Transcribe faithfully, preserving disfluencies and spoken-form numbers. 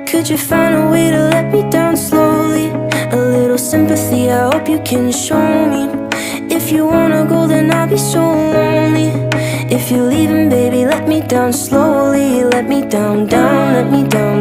Could you find a way to let me down slowly? A little sympathy, I hope you can show me. If you wanna go, then I'll be so lonely. If you're leaving, baby, let me down slowly. Let me down, down, let me down.